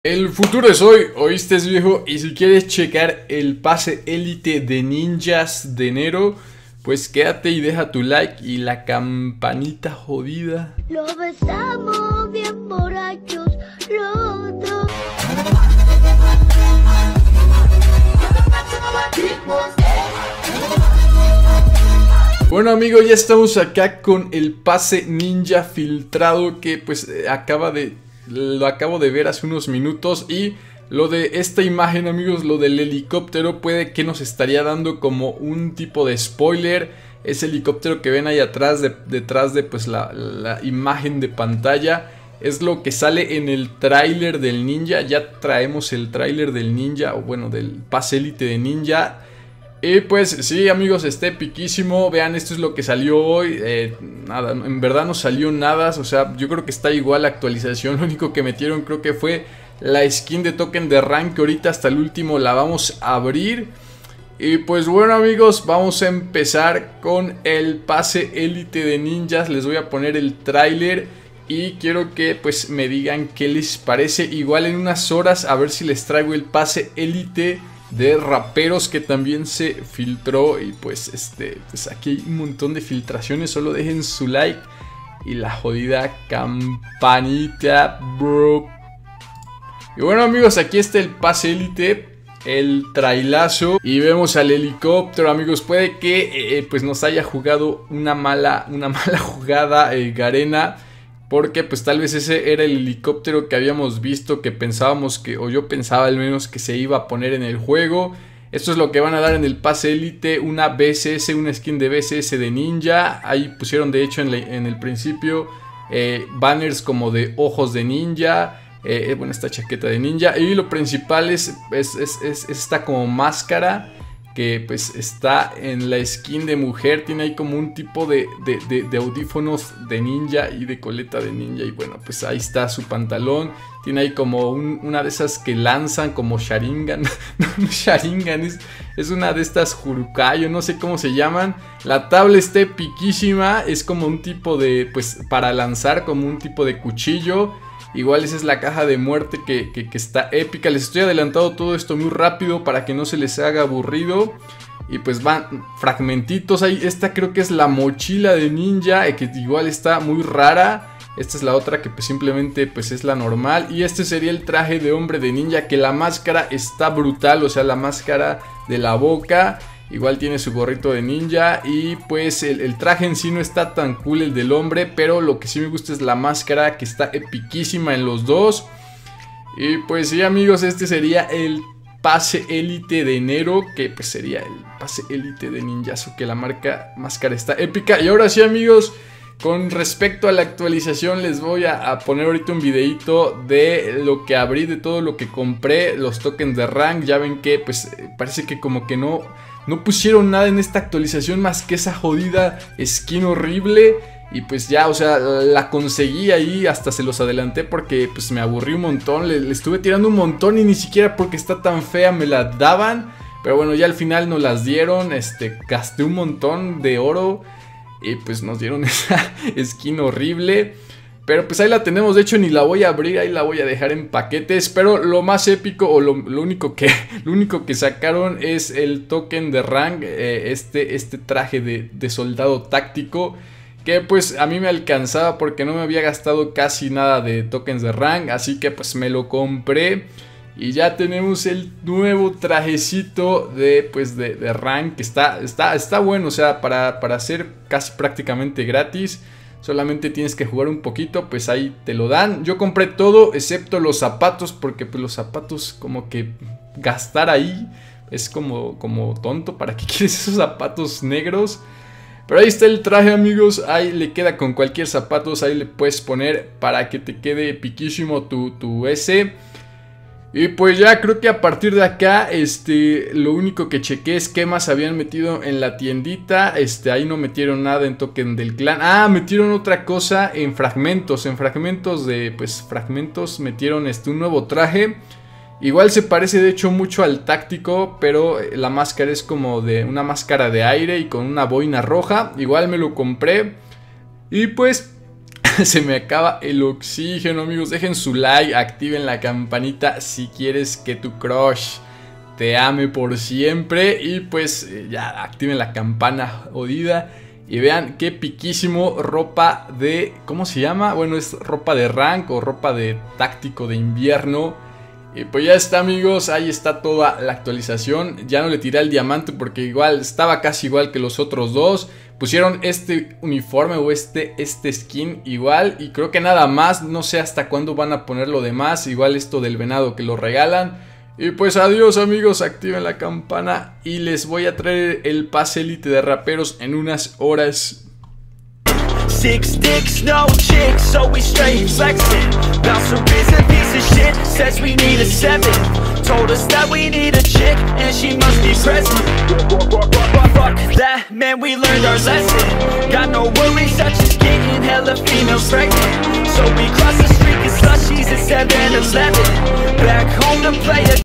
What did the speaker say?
El futuro es hoy, oíste viejo, y si quieres checar el pase élite de ninjas de enero, pues quédate y deja tu like y la campanita jodida. Lo besamos bien borrachos los dos. Bueno amigos, ya estamos acá con el pase ninja filtrado que pues lo acabo de ver hace unos minutos. Y lo de esta imagen amigos, lo del helicóptero, puede que nos estaría dando como un tipo de spoiler. Ese helicóptero que ven ahí atrás, detrás de pues la imagen de pantalla, es lo que sale en el tráiler del ninja. Ya traemos el tráiler del ninja, o bueno, del pase élite de ninja. Y pues sí amigos, está epiquísimo. Vean, esto es lo que salió hoy. Nada, en verdad no salió nada. O sea, yo creo que está igual la actualización. Lo único que metieron creo que fue la skin de token de rank, que ahorita hasta el último la vamos a abrir. Y pues bueno amigos, vamos a empezar con el pase élite de ninjas. Les voy a poner el tráiler y quiero que pues me digan qué les parece. Igual en unas horas a ver si les traigo el pase élite de raperos que también se filtró. Y pues pues aquí hay un montón de filtraciones. Solo dejen su like y la jodida campanita, bro. Y bueno amigos, aquí está el pase élite, el trailazo, y vemos al helicóptero amigos. Puede que pues nos haya jugado una mala jugada Garena, porque pues tal vez ese era el helicóptero que habíamos visto, que pensábamos que, o yo pensaba al menos, que se iba a poner en el juego. Esto es lo que van a dar en el pase élite, una BSS, una skin de BSS de ninja. Ahí pusieron de hecho en el principio banners como de ojos de ninja. Bueno, esta chaqueta de ninja. Y lo principal es esta como máscara, que pues está en la skin de mujer. Tiene ahí como un tipo de audífonos de ninja y de coleta de ninja. Y bueno, pues ahí está su pantalón. Tiene ahí como una de esas que lanzan como Sharingan. No, Sharingan, es una de estas Harukayo, no sé cómo se llaman. La tabla está epiquísima. Es como un tipo de, pues para lanzar, como un tipo de cuchillo. Igual esa es la caja de muerte que está épica. Les estoy adelantando todo esto muy rápido para que no se les haga aburrido. Y pues van fragmentitos ahí. Esta creo que es la mochila de ninja, que igual está muy rara. Esta es la otra que pues simplemente pues es la normal. Y este sería el traje de hombre de ninja, que la máscara está brutal. O sea, la máscara de la boca. Igual tiene su gorrito de ninja. Y pues el traje en sí no está tan cool, el del hombre, pero lo que sí me gusta es la máscara, que está epiquísima en los dos. Y pues sí amigos, este sería el pase élite de enero, que pues sería el pase élite de ninjazo, que la máscara está épica. Y ahora sí amigos, con respecto a la actualización, les voy a poner ahorita un videito de lo que abrí, de todo lo que compré, los tokens de rank. Ya ven que pues parece que como que no pusieron nada en esta actualización más que esa jodida skin horrible. Y pues ya, o sea, la conseguí ahí, hasta se los adelanté porque pues me aburrí un montón. Le estuve tirando un montón y ni siquiera porque está tan fea me la daban. Pero bueno, ya al final nos las dieron. Gasté un montón de oro y pues nos dieron esa skin horrible. Pero pues ahí la tenemos, de hecho ni la voy a abrir, ahí la voy a dejar en paquetes. Pero lo más épico, o lo único que sacaron es el token de rank, este traje de soldado táctico, que pues a mí me alcanzaba porque no me había gastado casi nada de tokens de rank. Así que pues me lo compré. Y ya tenemos el nuevo trajecito de rank, que está bueno, o sea, para hacer casi prácticamente gratis. Solamente tienes que jugar un poquito, pues ahí te lo dan. Yo compré todo excepto los zapatos, porque pues los zapatos como que gastar ahí es como tonto. ¿Para qué quieres esos zapatos negros? Pero ahí está el traje amigos, ahí le queda con cualquier zapatos. Ahí le puedes poner para que te quede piquísimo tu S. Y pues ya creo que a partir de acá, lo único que chequé es qué más habían metido en la tiendita. Ahí no metieron nada en token del clan. Ah, metieron otra cosa en fragmentos. En fragmentos fragmentos metieron un nuevo traje. Igual se parece de hecho mucho al táctico, pero la máscara es como de una máscara de aire y con una boina roja. Igual me lo compré. Y pues se me acaba el oxígeno, amigos. Dejen su like, activen la campanita si quieres que tu crush te ame por siempre. Y pues ya activen la campana jodida. Y vean qué piquísimo ropa de... ¿Cómo se llama? Bueno, es ropa de rank o ropa de táctico de invierno. Y pues ya está, amigos, ahí está toda la actualización. Ya no le tiré el diamante porque igual estaba casi igual que los otros dos. Pusieron este uniforme o este skin igual. Y creo que nada más, no sé hasta cuándo van a poner lo demás. Igual esto del venado que lo regalan. Y pues adiós, amigos, activen la campana y les voy a traer el pase élite de raperos en unas horas. 6 dicks, no chicks, so we straight flexing. Bouncer is a piece of shit, says we need a 7. Told us that we need a chick, and she must be present. Fuck that, man, we learned our lesson. Got no worries, such as getting hella females pregnant. So we cross the street, cause slushies at 7-Eleven. Back home to play a